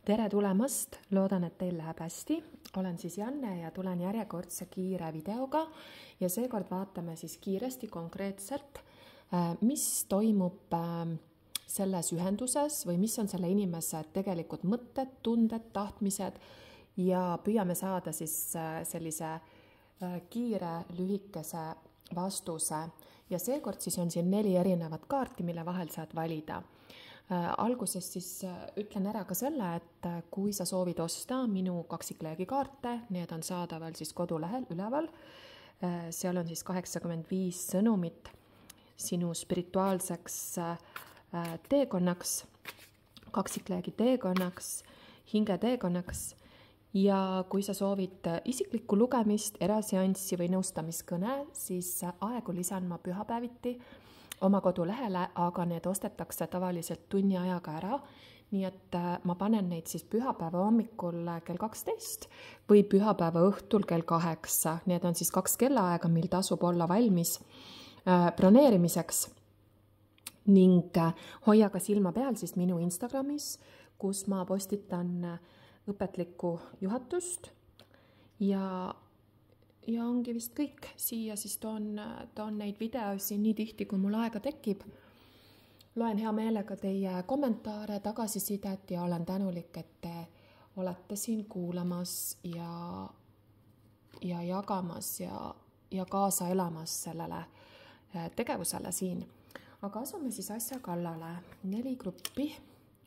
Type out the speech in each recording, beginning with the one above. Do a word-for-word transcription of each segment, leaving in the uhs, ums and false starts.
Tere tulemast, loodan, et teil läheb hästi. Olen siis Janne ja tulen järjekordse kiire videoga ja seekord vaatame siis kiiresti konkreetselt, mis toimub selles ühenduses või mis on selle inimese tegelikult mõtted, tunded, tahtmised ja püüame saada siis sellise kiire, lühikese vastuse. Ja seekord siis on siin neli erinevat kaarti, mille vahel saad valida. Alguses siis ütlen ära ka selle, et kui sa soovid osta minu kaksikleegi kaarte, need on saadaval siis kodulehel üleval. Seal on siis kaheksakümmend viis sõnumit sinu spirituaalseks teekonnaks, kaksikleegi teekonnaks, hinge teekonnaks. Ja kui sa soovid isiklikku lugemist, eraseanssi või nõustamiskõne, siis aegu lisan ma pühapäeviti oma kodulehele, aga need ostetakse tavaliselt tunni ajaga ära. Nii et ma panen neid siis pühapäeva hommikul kell kaksteist või pühapäeva õhtul kell kaheksa. Need on siis kaks kellaaega, mil tasub olla valmis broneerimiseks. Ning hoia ka silma peal siis minu Instagramis, kus ma postitan õpetlikku juhatust ja Ja ongi vist kõik. Siia siis toon, toon neid videosi nii tihti, kui mul aega tekib. Loen hea meelega teie kommentaare, tagasisidet ja olen tänulik, et te olete siin kuulamas ja, ja jagamas ja, ja kaasa elamas sellele tegevusele siin. Aga asume siis asja kallale. Neli gruppi.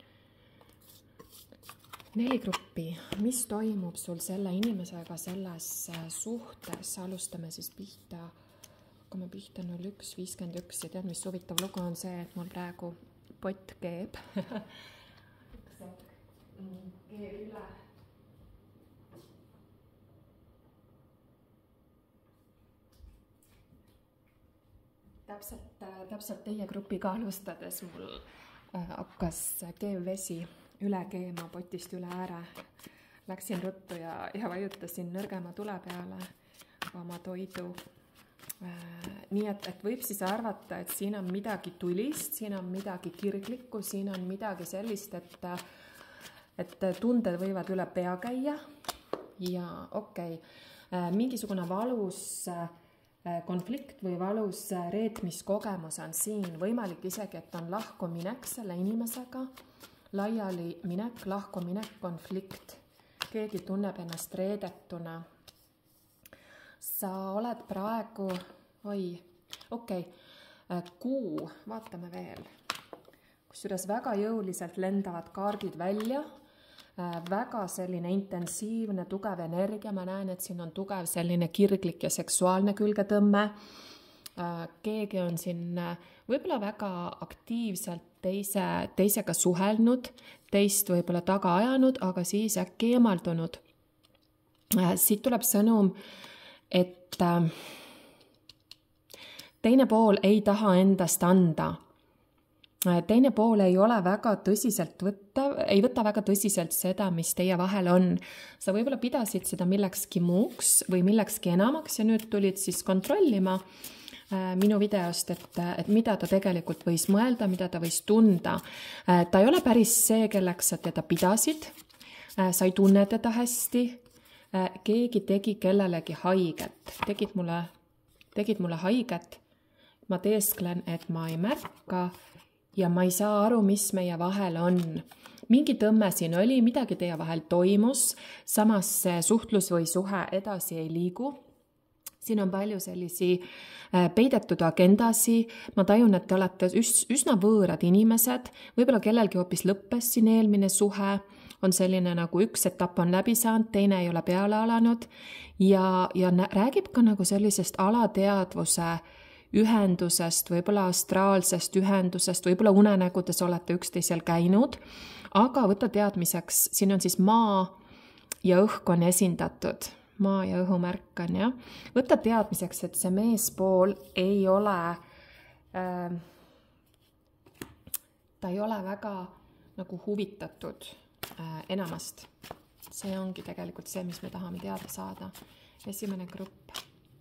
Neli gruppi, mis toimub sul selle inimesega selles suhtes, alustame siis pihta, hakkame pihta null üks viiskümmend üks ja tead, mis huvitav lugu on see, et mul praegu pott keeb. Keeb üle. Täpselt, täpselt teie grupi ka alustades mul hakkas keev vesi üle keema potist üle ääre. Läksin ruttu ja, ja vajutasin nõrgema tule peale oma toidu. Nii et, et võib siis arvata, et siin on midagi tulist, siin on midagi kirglikku, siin on midagi sellist, et, et tunded võivad üle pea käia. Ja okei, okay. Mingisugune valus konflikt või valus reetmiskogemus on siin. Võimalik isegi, et on lahkuminek selle inimesega. Laiali minek, lahku minek, konflikt. Keegi tunneb ennast reedetuna. Sa oled praegu, oi, okei, okay. Kuu, vaatame veel. Kusjuures väga jõuliselt lendavad kaardid välja. Väga selline intensiivne, tugev energia. Ma näen, et siin on tugev selline kirglik ja seksuaalne külgetõmme. Keegi on siin võib-olla väga aktiivselt teise, teisega suhelnud, teist võib-olla taga ajanud, aga siis äkki eemaldunud. Siit tuleb sõnum, et teine pool ei taha endast anda. Teine pool ei ole väga tõsiselt võtta, ei võta väga tõsiselt seda, mis teie vahel on. Sa võib-olla pidasid seda millekski muuks või millekski enamaks ja nüüd tulid siis kontrollima minu videost, et, et mida ta tegelikult võis mõelda, mida ta võis tunda. Ta ei ole päris see, kelleks sa teda pidasid. Sa ei tunne teda hästi. Keegi tegi kellelegi haiget. Tegid mulle, tegid mulle haiget. Ma teesklen, et ma ei märka ja ma ei saa aru, mis meie vahel on. Mingi tõmme siin oli, midagi teie vahel toimus. Samas see suhtlus või suhe edasi ei liigu. Siin on palju sellisi peidetud agendasi. Ma tajun, et te olete üs, üsna võõrad inimesed. Võib-olla kellelgi hoopis lõppes siin eelmine suhe. On selline nagu üks etapp on läbi saanud, teine ei ole peale alanud. Ja, ja räägib ka nagu sellisest alateadvuse ühendusest, võib-olla astraalsest ühendusest, võib-olla unenägudes olete üksteisel käinud. Aga võta teadmiseks, siin on siis maa ja õhk on esindatud. Maa ja õhumärk on, jah. Võta teadmiseks, et see meespool ei ole, äh, ta ei ole väga nagu huvitatud äh, enamast. See ongi tegelikult see, mis me tahame teada saada. Esimene grupp.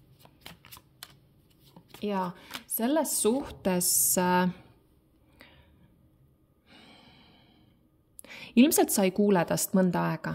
Ja selles suhtes äh, ilmselt sa ei kuule tast mõnda aega.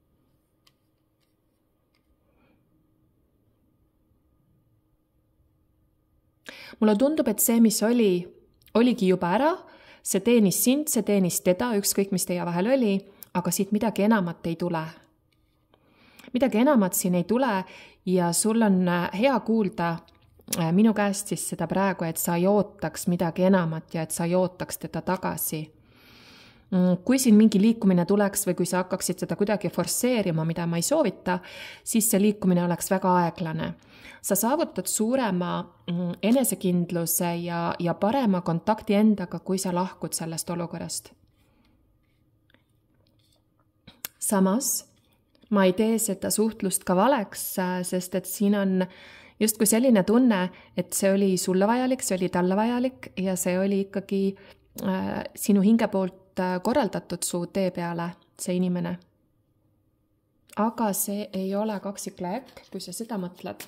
Mulle tundub, et see, mis oli, oligi juba ära, see teenis sind, see teenis teda, ükskõik mis teie vahel oli, aga siit midagi enamat ei tule. Midagi enamat siin ei tule ja sul on hea kuulda minu käest siis seda praegu, et sa ei ootaks midagi enamat ja et sa ei ootaks teda tagasi. Kui siin mingi liikumine tuleks või kui sa hakkaksid seda kuidagi forsseerima, mida ma ei soovita, siis see liikumine oleks väga aeglane. Sa saavutad suurema enesekindluse ja, ja parema kontakti endaga, kui sa lahkud sellest olukorrast. Samas, ma ei tee seda suhtlust ka valeks, sest et siin on just kui selline tunne, et see oli sulle vajalik, see oli talle vajalik ja see oli ikkagi äh, sinu hinge poolt korraldatud su tee peale, see inimene. Aga see ei ole kaksikläek, kui sa seda mõtled.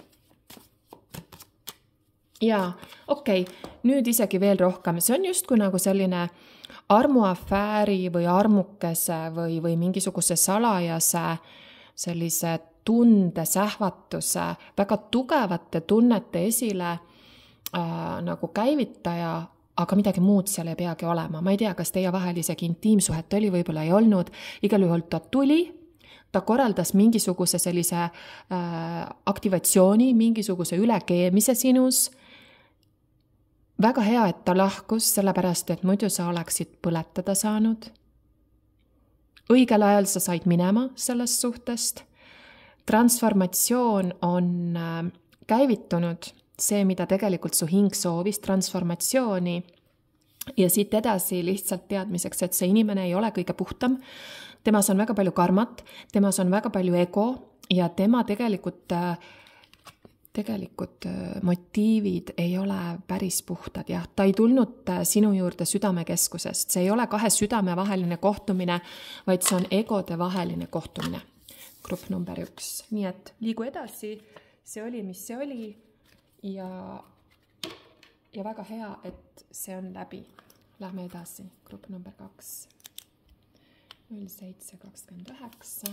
Jaa, okei, okay, nüüd isegi veel rohkem. See on just kui nagu selline armuafääri või armukese või, või mingisuguse salajase sellise tunde, sähvatuse, väga tugevate tunnete esile äh, nagu käivitaja, aga midagi muud seal ei peagi olema. Ma ei tea, kas teie vahel isegi intiimsuhet oli, võib-olla ei olnud. Igal juhul ta tuli, ta korraldas mingisuguse sellise äh, aktivatsiooni, mingisuguse ülekeemise sinus. Väga hea, et ta lahkus, sellepärast, et muidu sa oleksid põletada saanud. Õigel ajal sa said minema sellest suhtest. Transformatsioon on äh, käivitunud. See, mida tegelikult su hing soovis, transformatsiooni ja siit edasi lihtsalt teadmiseks, et see inimene ei ole kõige puhtam. Temas on väga palju karmat, temas on väga palju ego ja tema tegelikult, tegelikult motiivid ei ole päris puhtad. Jah, ta ei tulnud sinu juurde südamekeskusest. See ei ole kahe südame vaheline kohtumine, vaid see on egode vaheline kohtumine. Grupp number üks. Nii et liigu edasi, see oli, mis see oli. Ja, ja väga hea, et see on läbi. Lähme edasi. Grupp number kaks. null seitse kakskümmend üheksa.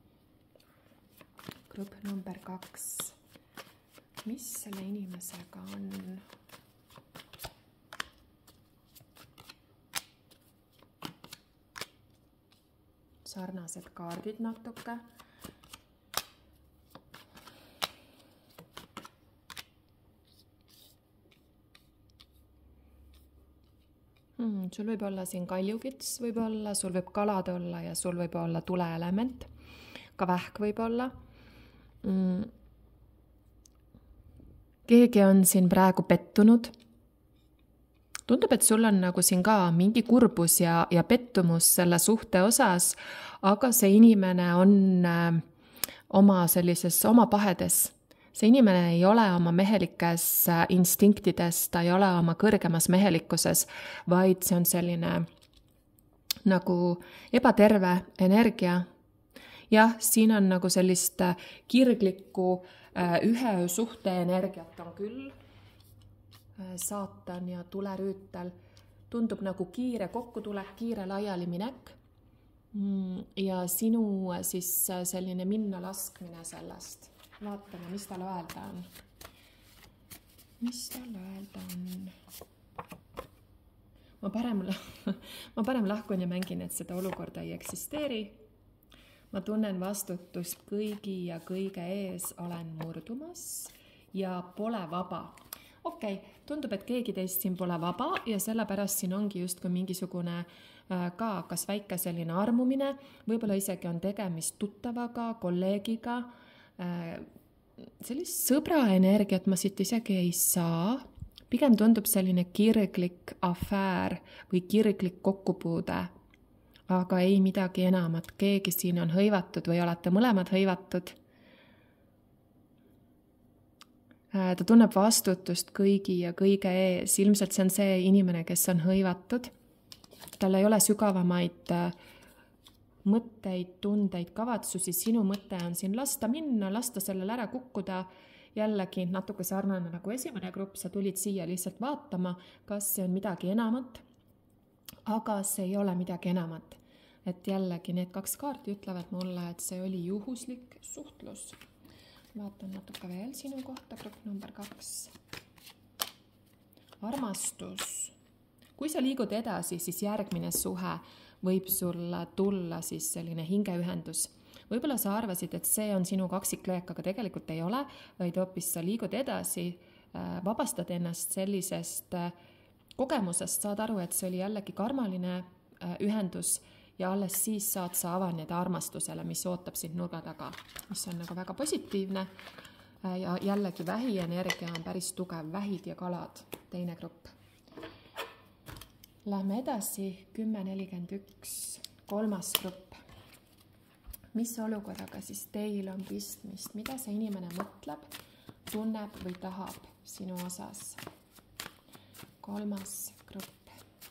Grupp number kaks. Mis selle inimesega on? Sarnased kaardid natuke. Hmm, sul võib olla siin kaljukits, võib olla, sul võib kalad olla ja sul võib olla tuleelement, ka vähk võib olla. Hmm. Keegi on siin praegu pettunud. Tundub, et sul on nagu siin ka mingi kurbus ja, ja pettumus selle suhte osas, aga see inimene on äh, oma sellises oma pahedes. See inimene ei ole oma mehelikes instinktides, ta ei ole oma kõrgemas mehelikkuses, vaid see on selline nagu ebaterve energia. Jah, siin on nagu sellist kirglikku ühe suhte energiat on küll. Saatan ja tulerüütel tundub nagu kiire kokkutulek, kiire laiali minek ja sinu siis selline minna laskmine sellest. Vaatame, mis tal öelda on. Mis tal öelda on? Ma parem, ma parem lahkun ja mängin, et seda olukorda ei eksisteeri. Ma tunnen vastutust kõigi ja kõige ees, olen murdumas ja pole vaba. Okei, okay, tundub, et keegi teist siin pole vaba ja sellepärast siin ongi just kui mingisugune ka kas väike selline armumine, võib-olla isegi on tegemist tuttavaga, kolleegiga, sellist sõbra energiat ma siit isegi ei saa. Pigem tundub selline kirglik afäär või kirglik kokkupuude, aga ei midagi enamat. Keegi siin on hõivatud või olete mõlemad hõivatud. Ta tunneb vastutust kõigi ja kõige ees. Ilmselt see on see inimene, kes on hõivatud. Tal ei ole sügavamaid mõtteid, tundeid, kavatsusi. Sinu mõte on siin lasta minna, lasta sellel ära kukkuda. Jällegi natuke sarnane nagu esimene grupp, sa tulid siia lihtsalt vaatama, kas see on midagi enamat. Aga see ei ole midagi enamat. et jällegi need kaks kaarti ütlevad mulle, et see oli juhuslik suhtlus. Vaatan natuke veel sinu kohta, grupp number kaks. Armastus. Kui sa liigud edasi, siis järgmine suhe võib sulle tulla siis selline hingeühendus. Võib-olla sa arvasid, et see on sinu kaksiklõek, aga tegelikult ei ole, vaid hoopis sa liigud edasi, vabastad ennast sellisest kogemusest, saad aru, et see oli jällegi karmaline ühendus ja alles siis saad sa avaneda armastusele, mis ootab sind nurga taga, mis on nagu väga positiivne. Ja jällegi vähienergia on päris tugev, vähid ja kalad, teine grupp. Lähme edasi, kümme nelikümmend üks, kolmas grupp. Mis olukorraga siis teil on pistmist? Mida see inimene mõtleb, tunneb või tahab sinu osas? Kolmas grupp.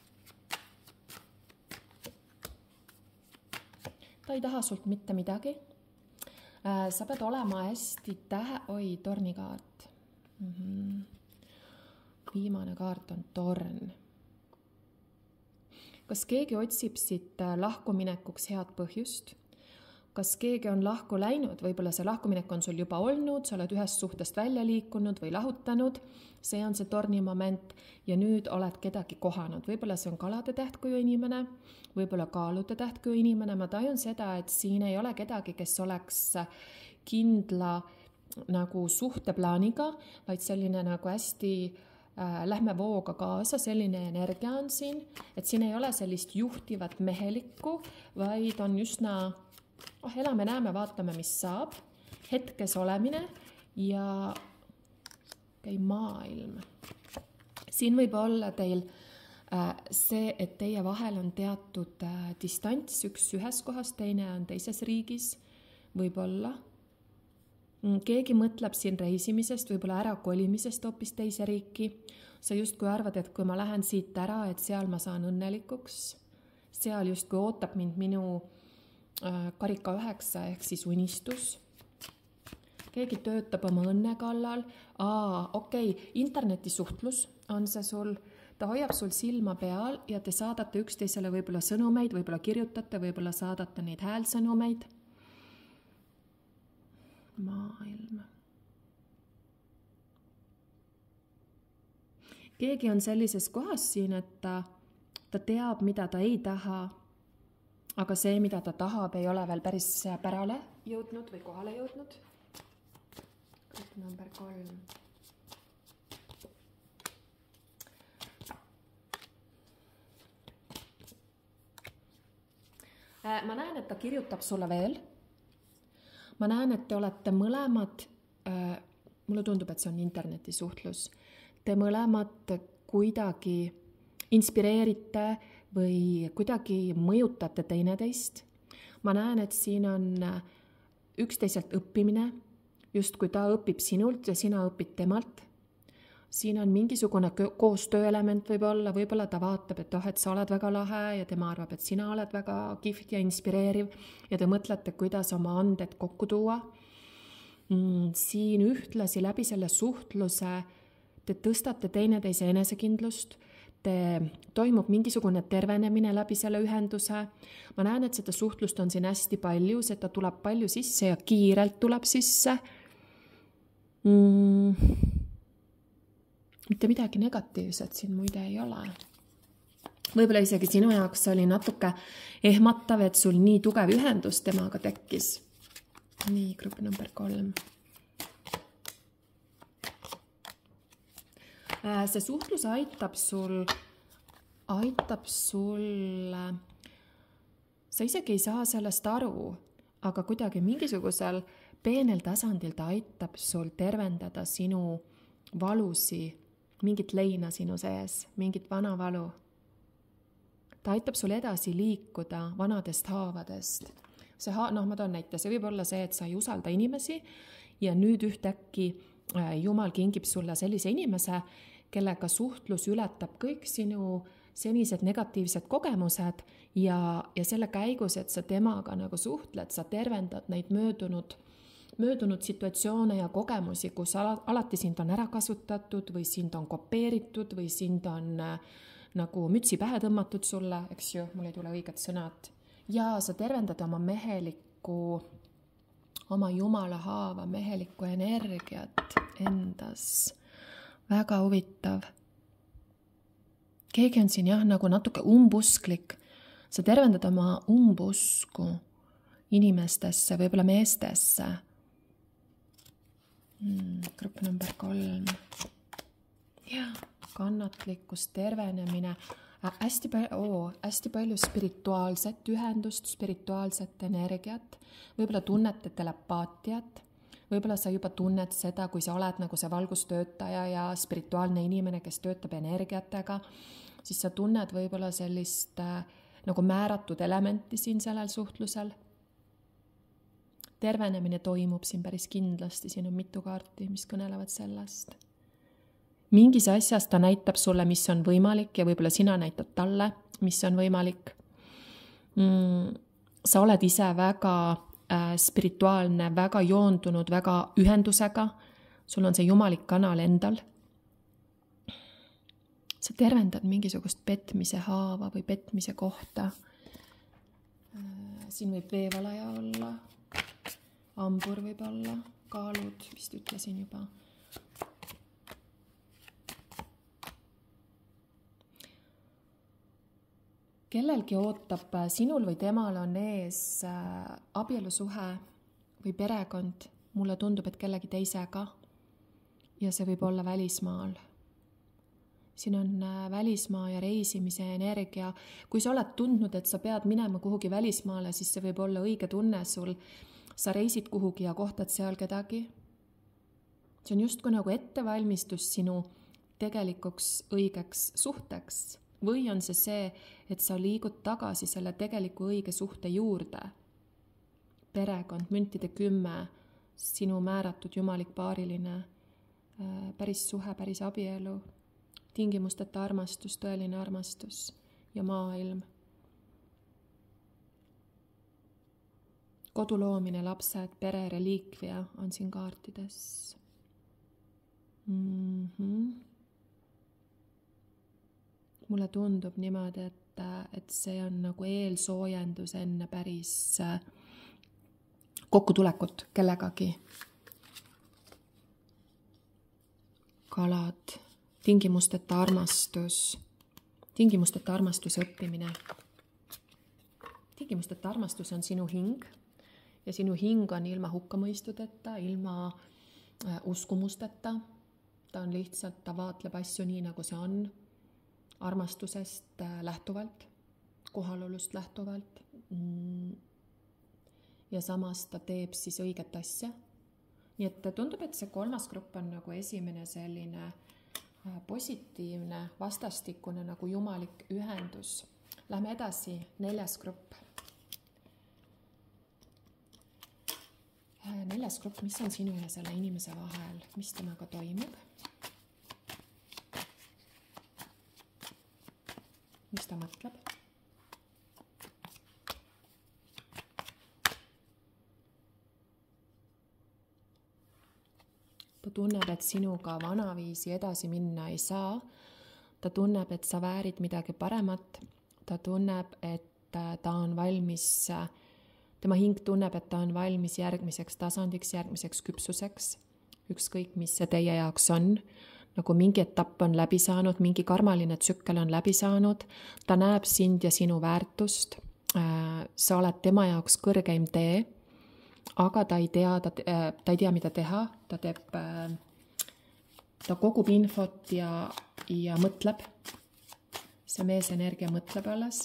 Ta ei taha sult mitte midagi. Sa pead olema hästi tähe... Oi, tornikaart. Mm-hmm. Viimane kaart on torn. Kas keegi otsib siit lahkuminekuks head põhjust? Kas keegi on lahku läinud? Võib-olla see lahkuminek on sul juba olnud, sa oled ühest suhtest välja liikunud või lahutanud. See on see torni moment ja nüüd oled kedagi kohanud. Võib-olla see on kalade tähtkuju inimene, võib-olla kaalude tähtkuju inimene. Ma tajun seda, et siin ei ole kedagi, kes oleks kindla nagu suhteplaaniga, vaid selline nagu hästi äh, lähme vooga kaasa, selline energia on siin, et siin ei ole sellist juhtivat mehelikku, vaid on justna oh, elame, näeme, vaatame, mis saab, hetkes olemine ja okay, maailm. Siin võib olla teil äh, see, et teie vahel on teatud äh, distants, üks ühes kohas, teine on teises riigis, võib-olla. Keegi mõtleb siin reisimisest, võib-olla ära kolimisest hoopis teise riiki. Sa just kui arvad, et kui ma lähen siit ära, et seal ma saan õnnelikuks, seal just kui ootab mind minu karika üheksa ehk siis unistus. Keegi töötab oma õnne kallal. Aa, okei, okay. Internetisuhtlus on see sul. Ta hoiab sul silma peal ja te saadate üksteisele võib-olla sõnumeid, võib-olla kirjutate, võib-olla saadate neid häälsõnumeid. Maailm. Keegi on sellises kohas siin, et ta, ta teab, mida ta ei taha, aga see, mida ta tahab, ei ole veel päris pärale jõudnud või kohale jõudnud. Grupp number kolm. Ma näen, et ta kirjutab sulle veel. Ma näen, et te olete mõlemad, äh, mulle tundub, et see on internetisuhtlus, te mõlemad kuidagi inspireerite või kuidagi mõjutate teineteist. Ma näen, et siin on üksteiselt õppimine, just kui ta õpib sinult ja sina õpid temalt. Siin on mingisugune koostööelement võib-olla, võib-olla ta vaatab, et oh, et sa oled väga lahe ja tema arvab, et sina oled väga kihvt ja inspireeriv ja te mõtlete, kuidas oma anded kokku tuua. Siin ühtlasi läbi selle suhtluse te tõstate teineteise enesekindlust, te toimub mingisugune tervenemine läbi selle ühenduse. Ma näen, et seda suhtlust on siin hästi palju, seda tuleb palju sisse ja kiirelt tuleb sisse. Mm. Mitte midagi negatiivset siin muide ei ole. Võib-olla isegi sinu jaoks oli natuke ehmatav, et sul nii tugev ühendus temaga tekkis. Nii, grupp number kolm. See suhtlus aitab sul, aitab sul, sa isegi ei saa sellest aru, aga kuidagi mingisugusel peenel tasandil ta aitab sul tervendada sinu valusi, mingit leina sinu sees, mingit vana valu. Ta aitab sul edasi liikuda vanadest haavadest. See ha- noh, ma toon näite, see võib olla see, et sa ei usalda inimesi ja nüüd ühtäkki Jumal kingib sulle sellise inimese, kellega suhtlus ületab kõik sinu senised negatiivsed kogemused ja, ja selle käigus, et sa temaga nagu suhtled, sa tervendad neid möödunud möödunud situatsioone ja kogemusi, kus alati sind on ära kasutatud või sind on kopeeritud või sind on äh, nagu mütsi pähe tõmmatud sulle, eks ju, mul ei tule õiged sõnad. ja sa tervendad oma mehelikku, oma jumala haava mehelikku energiat endas. Väga huvitav. Keegi on siin jah, nagu natuke umbusklik. Sa tervendad oma umbusku inimestesse, võib-olla meestesse. Hmm, grupp number kolm. Ja, kannatlikkus, tervenemine. Hästi palju, oo, hästi palju spirituaalset ühendust, spirituaalset energiat. Võib-olla tunnete telepaatiat. Võib-olla sa juba tunned seda, kui sa oled nagu see valgustöötaja ja spirituaalne inimene, kes töötab energiatega, siis sa tunned võib-olla sellist äh, nagu määratud elementi siin sellel suhtlusel. Tervenemine toimub siin päris kindlasti, siin on mitu kaarti, mis kõnelevad sellest. Mingis asjas ta näitab sulle, mis on võimalik ja võib-olla sina näitad talle, mis on võimalik. Mm, sa oled ise väga äh, spirituaalne, väga joondunud, väga ühendusega. Sul on see jumalik kanal endal. Sa tervendad mingisugust petmise haava või petmise kohta. Äh, siin võib veevalaja olla, ambur võib olla, kaalud, vist ütlesin juba. Kellelgi ootab, sinul või temal on ees abielusuhe või perekond. Mulle tundub, et kellegi teisega ja see võib olla välismaal. Siin on välismaa ja reisimise energia. Kui sa oled tundnud, et sa pead minema kuhugi välismaale, siis see võib olla õige tunne sul. Sa reisid kuhugi ja kohtad seal kedagi. See on just kui nagu ettevalmistus sinu tegelikuks õigeks suhteks. Või on see see, et sa liigud tagasi selle tegeliku õige suhte juurde. Perekond, müntide kümme, sinu määratud jumalik paariline, päris suhe, päris abielu, tingimusteta armastus, tõeline armastus ja maailm. Kodu loomine, lapsed, pere, reliikvia on siin kaartides. Mhm. Mulle tundub niimoodi, et, et see on nagu eelsoojendus enne päris kokkutulekut kellegagi. Kalad, tingimusteta armastus, tingimusteta armastuse õppimine. Tingimusteta armastus on sinu hing ja sinu hing on ilma hukkamõistudeta, ilma uskumusteta. Ta on lihtsalt, ta vaatleb asju nii, nagu see on. Armastusest lähtuvalt, kohalolust lähtuvalt ja samas ta teeb siis õiget asja. Nii et tundub, et see kolmas grupp on nagu esimene selline positiivne, vastastikune nagu jumalik ühendus. Lähme edasi, neljas grupp. Neljas grupp, mis on sinu ja selle inimese vahel, mis temaga toimub? Mis ta mõtleb? Ta tunneb, et sinuga vanaviisi edasi minna ei saa. Ta tunneb, et sa väärid midagi paremat. Ta tunneb, et ta on valmis, tema hing tunneb, et ta on valmis järgmiseks tasandiks, järgmiseks küpsuseks. Ükskõik, mis see teie jaoks on. Nagu mingi etapp on läbi saanud, mingi karmaline tsükkel on läbi saanud, ta näeb sind ja sinu väärtust, sa oled tema jaoks kõrgeim tee, aga ta ei tea, ta, ta ei tea, mida teha, ta teeb, ta kogub infot ja, ja mõtleb, see meesenergia mõtleb alles,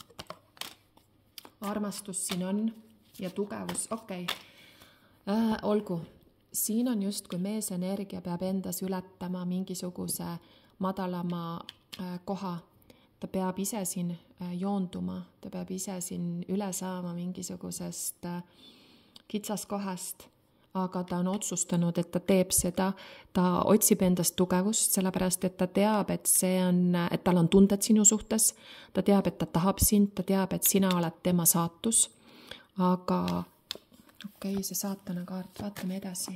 armastus siin on ja tugevus, okei, okay. äh, olgu. Siin on just, kui meesenergia peab endas ületama mingisuguse madalama koha. Ta peab ise siin joonduma, ta peab ise siin üle saama mingisugusest kitsaskohast, aga ta on otsustanud, et ta teeb seda, ta otsib endast tugevust, sellepärast, et ta teab, et, see on, et tal on tunded sinu suhtes, ta teab, et ta tahab sind, ta teab, et sina oled tema saatus, aga okei, okay, see saatana kaart, vaatame edasi.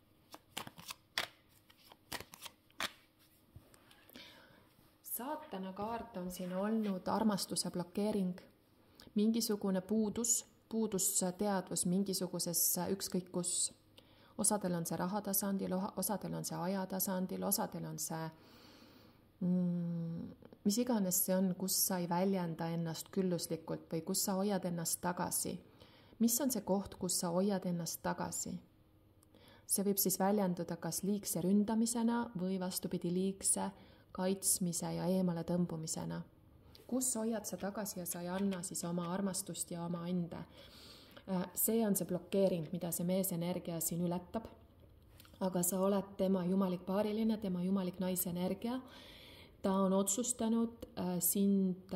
Saatana kaart on siin olnud armastuse blokeering, mingisugune puudus, puudus teadvus mingisuguses ükskõik kus. Osadel on see rahatasandil, osadel on see ajatasandil, osadel on see, mm, mis iganes see on, kus sa ei väljenda ennast külluslikult või kus sa hoiad ennast tagasi. Mis on see koht, kus sa hoiad ennast tagasi? See võib siis väljenduda kas liigse ründamisena või vastupidi liigse kaitsmise ja eemale tõmbumisena. Kus hoiad sa tagasi ja sa ei anna siis oma armastust ja oma ande? See on see blokeering, mida see meesenergia siin ületab. Aga sa oled tema jumalik paariline, tema jumalik naisenergia. Ta on otsustanud sind,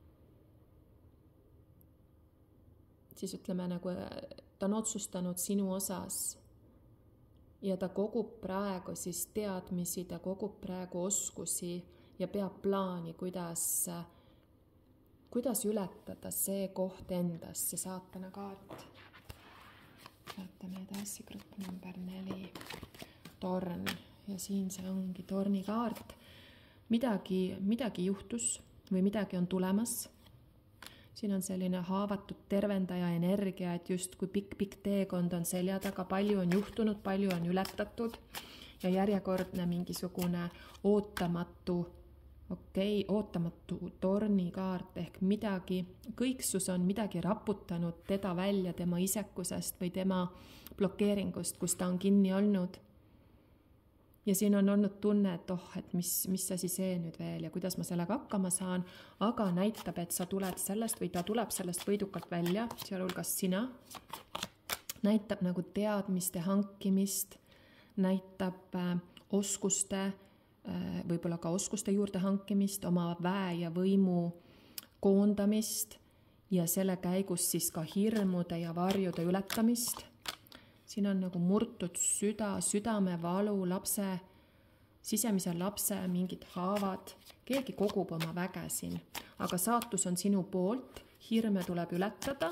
siis ütleme nagu, ta on otsustanud sinu osas. Ja ta kogub praegu siis teadmisi, ta kogub praegu oskusi ja peab plaani, kuidas, kuidas ületada see koht endas, see saatana kaart. Vaatame edasi, grupp number neli, torn. Ja siin see ongi torni kaart. Midagi, midagi juhtus või midagi on tulemas. Siin on selline haavatud tervendaja energia, et just kui pikk-pikk teekond on selja taga, palju on juhtunud, palju on ületatud ja järjekordne mingisugune ootamatu, okei, okay, ootamatu tornikaart ehk midagi, kõiksus on midagi raputanud teda välja tema isekusest või tema blokeeringust, kus ta on kinni olnud. Ja siin on olnud tunne, et oh, et mis, mis asi see nüüd veel ja kuidas ma sellega hakkama saan, aga näitab, et sa tuled sellest või ta tuleb sellest võidukalt välja, sealhulgas sina. Näitab nagu teadmiste hankimist, näitab äh, oskuste, äh, võib-olla ka oskuste juurde hankimist, oma väe ja võimu koondamist ja selle käigus siis ka hirmude ja varjude ületamist. Siin on nagu murtud süda, südamevalu, lapse, sisemise lapse, mingid haavad. Keegi kogub oma väge siin, aga saatus on sinu poolt, hirme tuleb ületada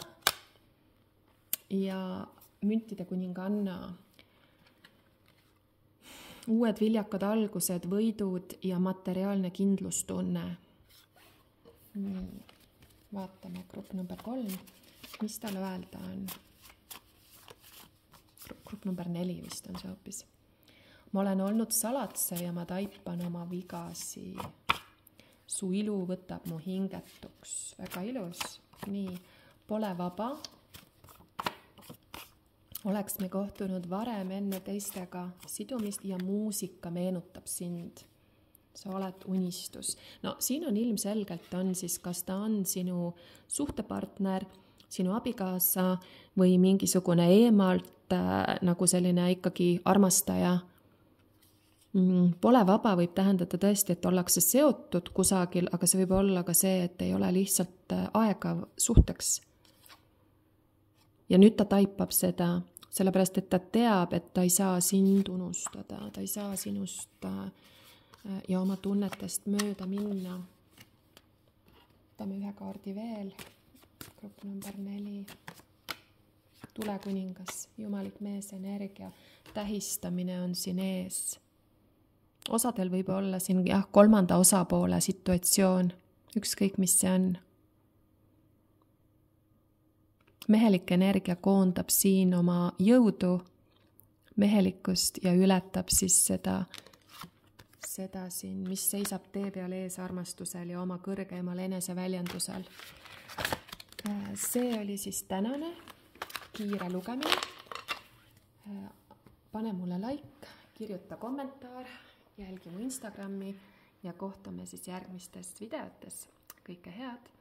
ja müntide kuninganna. Uued viljakad algused, võidud ja materiaalne kindlustunne. Nii, vaatame grupp number kolm, mis tal öelda on. Grupp number neli vist on see hoopis. Ma olen olnud salatsev ja ma taipan oma vigasi. Su ilu võtab mu hingetuks. Väga ilus. Nii, pole vaba. Oleks me kohtunud varem enne teistega sidumist ja muusika meenutab sind. Sa oled unistus. No siin on ilmselgelt on siis, kas ta on sinu suhtepartner, sinu abikaasa või mingisugune eemalt äh, nagu selline ikkagi armastaja. Mm, pole vaba võib tähendada tõesti, et ollakse seotud kusagil, aga see võib olla ka see, et ei ole lihtsalt aega suhteks. Ja nüüd ta taipab seda, sellepärast et ta teab, et ta ei saa sind unustada, ta ei saa sinust äh, ja oma tunnetest mööda minna. Võtame ühe kaardi veel. Grupp number neli, tulekuningas, jumalik mees energia, tähistamine on siin ees. Osadel võib olla siin jah, kolmanda osapoole situatsioon, ükskõik mis see on. Mehelik energia koondab siin oma jõudu, mehelikkust ja ületab siis seda, seda siin, mis seisab tee peal ees armastusel ja oma kõrgemal eneseväljendusel. See oli siis tänane kiire lugemine. Pane mulle like, kirjuta kommentaar, jälgi mu Instagrami ja kohtume siis järgmistes videotes. Kõike head!